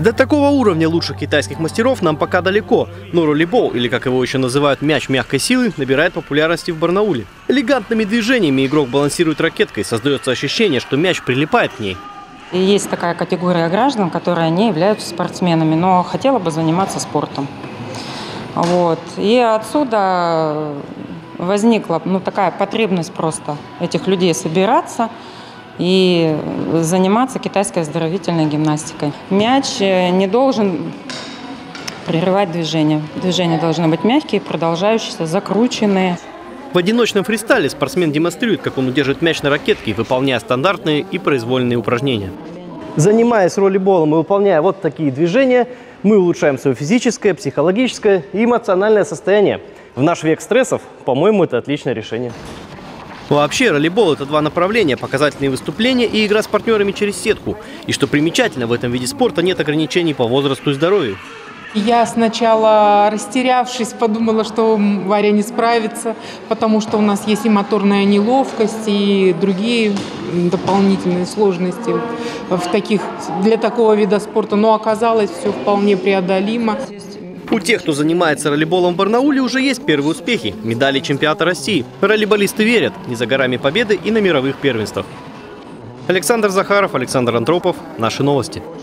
До такого уровня лучших китайских мастеров нам пока далеко, но роллибол, или как его еще называют мяч мягкой силы, набирает популярности в Барнауле. Элегантными движениями игрок балансирует ракеткой, создается ощущение, что мяч прилипает к ней. И есть такая категория граждан, которые не являются спортсменами, но хотела бы заниматься спортом. Вот. И отсюда возникла такая потребность просто этих людей собираться и заниматься китайской оздоровительной гимнастикой. Мяч не должен прерывать движение. Движения должны быть мягкие, продолжающиеся, закрученные. В одиночном фристайле спортсмен демонстрирует, как он удерживает мяч на ракетке, выполняя стандартные и произвольные упражнения. Занимаясь роллиболом и выполняя вот такие движения, мы улучшаем свое физическое, психологическое и эмоциональное состояние. В наш век стрессов, по-моему, это отличное решение. Вообще, роллибол – это два направления: показательные выступления и игра с партнерами через сетку. И что примечательно, в этом виде спорта нет ограничений по возрасту и здоровью. Я сначала, растерявшись, подумала, что Варя не справится, потому что у нас есть и моторная неловкость, и другие дополнительные сложности для такого вида спорта. Но оказалось, все вполне преодолимо. У тех, кто занимается роллиболом в Барнауле, уже есть первые успехи – медали чемпионата России. Роллиболисты верят, не за горами победы и на мировых первенствах. Александр Захаров, Александр Антропов. Наши новости.